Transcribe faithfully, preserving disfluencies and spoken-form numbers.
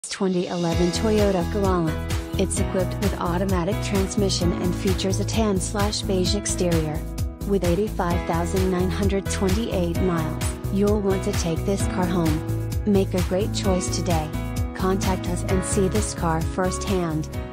twenty eleven Toyota Corolla. It's equipped with automatic transmission and features a tan-slash-beige exterior. With eighty-five thousand nine hundred twenty-eight miles, you'll want to take this car home. Make a great choice today. Contact us and see this car firsthand.